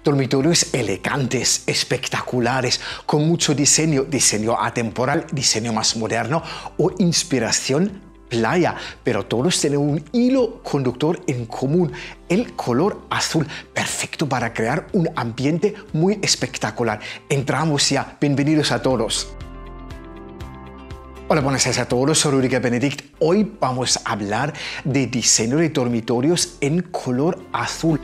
Dormitorios elegantes, espectaculares, con mucho diseño, diseño atemporal, diseño más moderno o inspiración playa, pero todos tienen un hilo conductor en común, el color azul, perfecto para crear un ambiente muy espectacular. Entramos ya, bienvenidos a todos. Hola, buenas tardes a todos, soy Rüdiger Benedikt. Hoy vamos a hablar de diseño de dormitorios en color azul.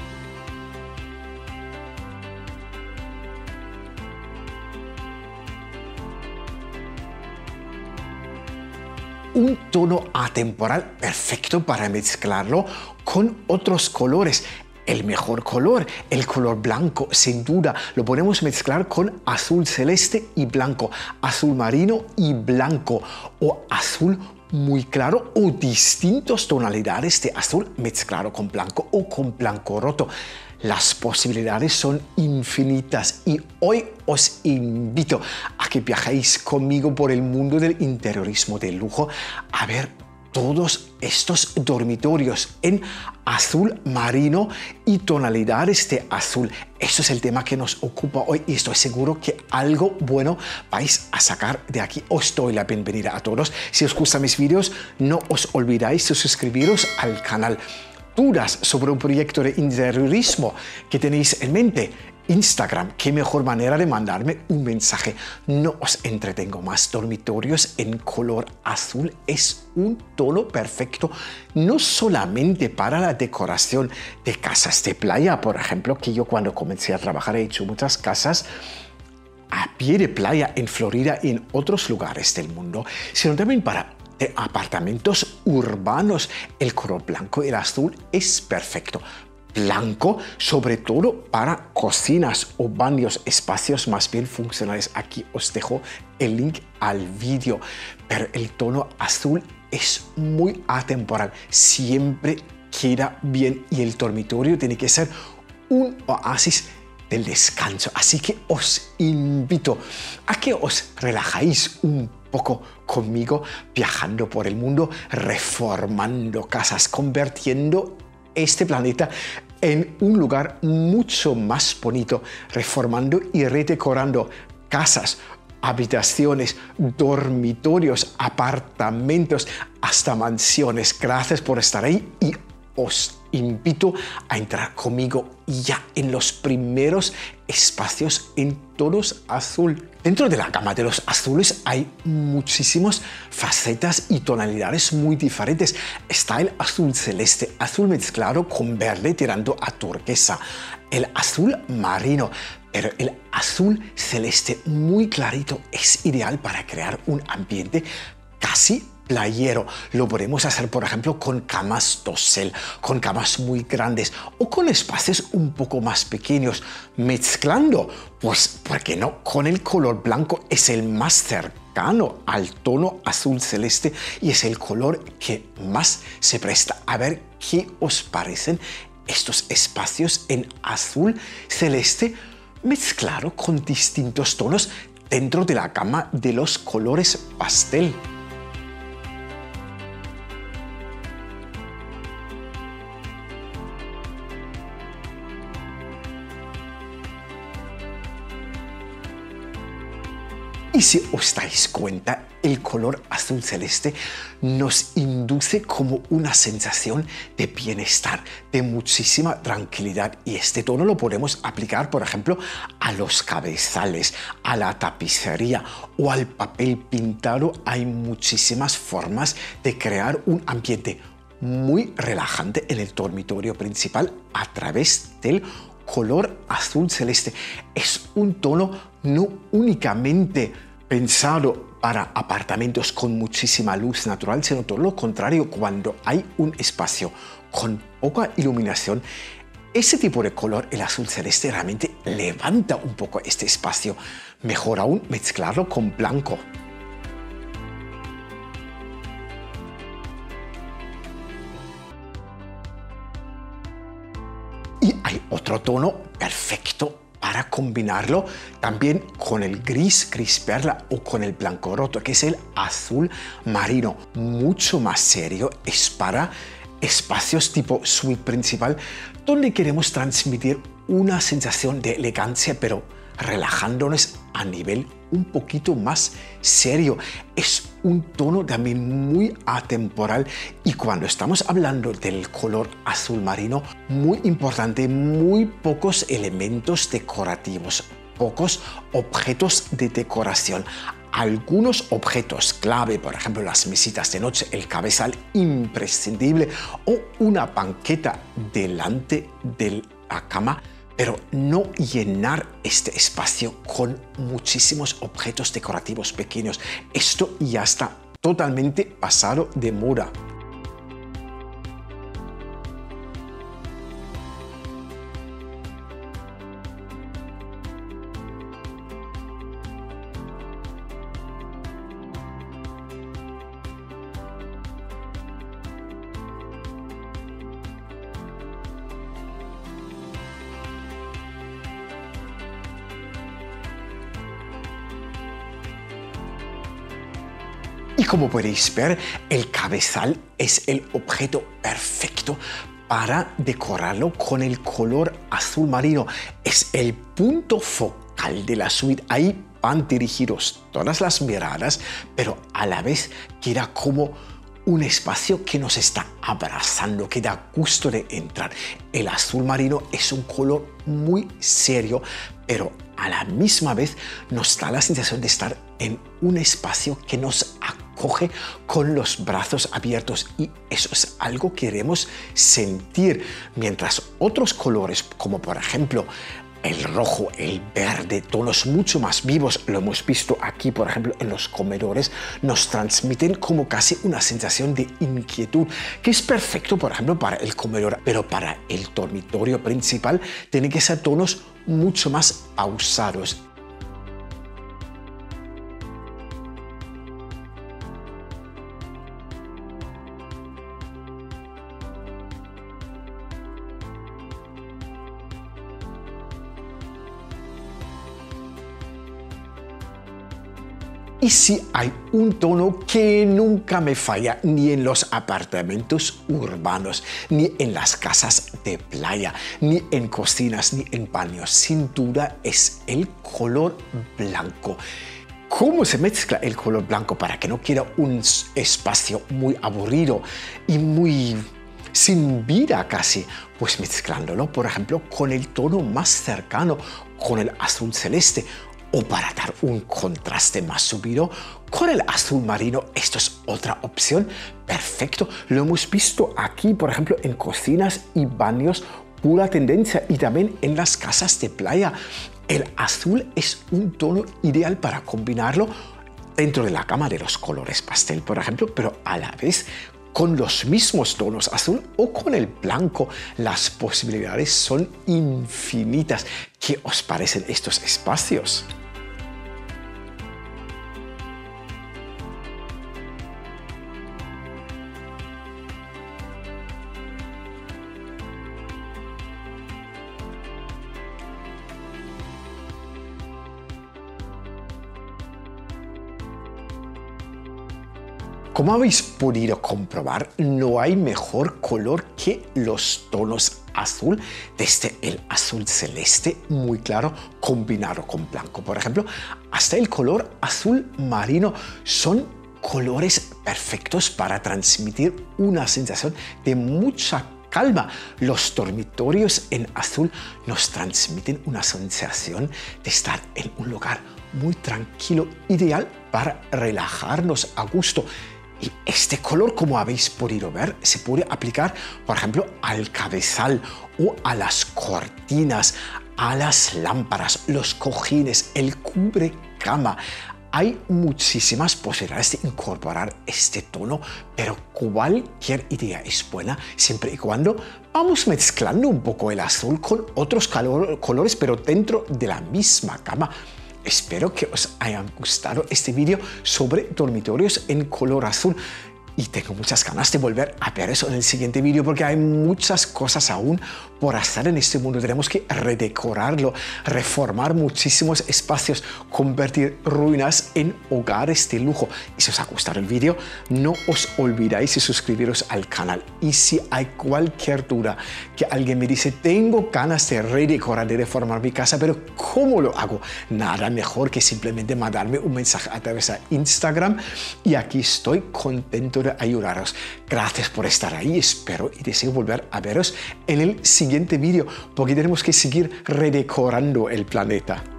Un tono atemporal perfecto para mezclarlo con otros colores. El mejor color, el color blanco, sin duda, lo podemos mezclar con azul celeste y blanco, azul marino y blanco, o azul muy claro, o distintas tonalidades de azul mezclado con blanco o con blanco roto. Las posibilidades son infinitas y hoy os invito a que viajéis conmigo por el mundo del interiorismo de lujo a ver todos estos dormitorios en azul marino y tonalidades de azul. Eso es el tema que nos ocupa hoy y estoy seguro que algo bueno vais a sacar de aquí. Os doy la bienvenida a todos. Si os gustan mis vídeos, no os olvidéis de suscribiros al canal. Dudas sobre un proyecto de interiorismo que tenéis en mente, Instagram, qué mejor manera de mandarme un mensaje. No os entretengo más. Dormitorios en color azul es un tono perfecto no solamente para la decoración de casas de playa, por ejemplo, que yo cuando comencé a trabajar he hecho muchas casas a pie de playa en Florida y en otros lugares del mundo, sino también para apartamentos urbanos. El color blanco y el azul es perfecto. Blanco, sobre todo para cocinas o baños, espacios más bien funcionales. Aquí os dejo el link al vídeo. Pero el tono azul es muy atemporal. Siempre queda bien y el dormitorio tiene que ser un oasis del descanso. Así que os invito a que os relajáis un poco conmigo viajando por el mundo, reformando casas, convirtiendo este planeta en un lugar mucho más bonito, reformando y redecorando casas, habitaciones, dormitorios, apartamentos, hasta mansiones. Gracias por estar ahí y os invito a entrar conmigo ya en los primeros espacios en tonos azul. Dentro de la gama de los azules hay muchísimas facetas y tonalidades muy diferentes. Está el azul celeste, azul mezclado con verde tirando a turquesa, el azul marino, pero el azul celeste muy clarito es ideal para crear un ambiente casi playero. Lo podemos hacer, por ejemplo, con camas dosel, con camas muy grandes o con espacios un poco más pequeños, mezclando, pues, ¿por qué no? Con el color blanco. Es el más cercano al tono azul celeste y es el color que más se presta. A ver qué os parecen estos espacios en azul celeste mezclado con distintos tonos dentro de la gama de los colores pastel. Y si os dais cuenta, el color azul celeste nos induce como una sensación de bienestar, de muchísima tranquilidad. Y este tono lo podemos aplicar, por ejemplo, a los cabezales, a la tapicería o al papel pintado. Hay muchísimas formas de crear un ambiente muy relajante en el dormitorio principal a través del color azul celeste. Es un tono no únicamente pensado para apartamentos con muchísima luz natural, sino todo lo contrario. Cuando hay un espacio con poca iluminación, ese tipo de color, el azul celeste, realmente levanta un poco este espacio. Mejor aún, mezclarlo con blanco. Y hay otro tono perfecto para combinarlo también con el gris perla o con el blanco roto, que es el azul marino. Mucho más serio, es para espacios tipo suite principal donde queremos transmitir una sensación de elegancia, pero relajándonos a nivel un poquito más serio. Es un tono también muy atemporal, y cuando estamos hablando del color azul marino, muy importante, muy pocos elementos decorativos, pocos objetos de decoración. Algunos objetos clave, por ejemplo las mesitas de noche, el cabezal imprescindible o una banqueta delante de la cama, pero no llenar este espacio con muchísimos objetos decorativos pequeños. Esto ya está totalmente pasado de moda. Y como podéis ver, el cabezal es el objeto perfecto para decorarlo con el color azul marino. Es el punto focal de la suite. Ahí van dirigidos todas las miradas, pero a la vez queda como un espacio que nos está abrazando, que da gusto de entrar. El azul marino es un color muy serio, pero a la misma vez nos da la sensación de estar en un espacio que nos acoge con los brazos abiertos, y eso es algo que queremos sentir, mientras otros colores, como por ejemplo el rojo, el verde, tonos mucho más vivos, lo hemos visto aquí por ejemplo en los comedores, nos transmiten como casi una sensación de inquietud, que es perfecto por ejemplo para el comedor, pero para el dormitorio principal tienen que ser tonos mucho más pausados. Y si hay un tono que nunca me falla, ni en los apartamentos urbanos, ni en las casas de playa, ni en cocinas, ni en baños, sin duda es el color blanco. ¿Cómo se mezcla el color blanco para que no quede un espacio muy aburrido y muy sin vida casi? Pues mezclándolo, por ejemplo, con el tono más cercano, con el azul celeste, o para dar un contraste más subido con el azul marino. Esto es otra opción perfecto. Lo hemos visto aquí, por ejemplo, en cocinas y baños, pura tendencia, y también en las casas de playa. El azul es un tono ideal para combinarlo dentro de la gama de los colores pastel, por ejemplo, pero a la vez con los mismos tonos azul o con el blanco. Las posibilidades son infinitas. ¿Qué os parecen estos espacios? Como habéis podido comprobar, no hay mejor color que los tonos azul, desde el azul celeste muy claro combinado con blanco, por ejemplo, hasta el color azul marino. Son colores perfectos para transmitir una sensación de mucha calma. Los dormitorios en azul nos transmiten una sensación de estar en un lugar muy tranquilo, ideal para relajarnos a gusto. Y este color, como habéis podido ver, se puede aplicar, por ejemplo, al cabezal o a las cortinas, a las lámparas, los cojines, el cubrecama. Hay muchísimas posibilidades de incorporar este tono, pero cualquier idea es buena siempre y cuando vamos mezclando un poco el azul con otros colores, pero dentro de la misma gama. Espero que os haya gustado este vídeo sobre dormitorios en color azul. Y tengo muchas ganas de volver a ver eso en el siguiente vídeo porque hay muchas cosas aún por hacer en este mundo. Tenemos que redecorarlo, reformar muchísimos espacios, convertir ruinas en hogares de lujo. Y si os ha gustado el vídeo, no os olvidéis de suscribiros al canal. Y si hay cualquier duda que alguien me dice, tengo ganas de redecorar, de reformar mi casa, pero ¿cómo lo hago? Nada mejor que simplemente mandarme un mensaje a través de Instagram y aquí estoy contento de ayudaros. Gracias por estar ahí, espero y deseo volver a veros en el siguiente vídeo porque tenemos que seguir redecorando el planeta.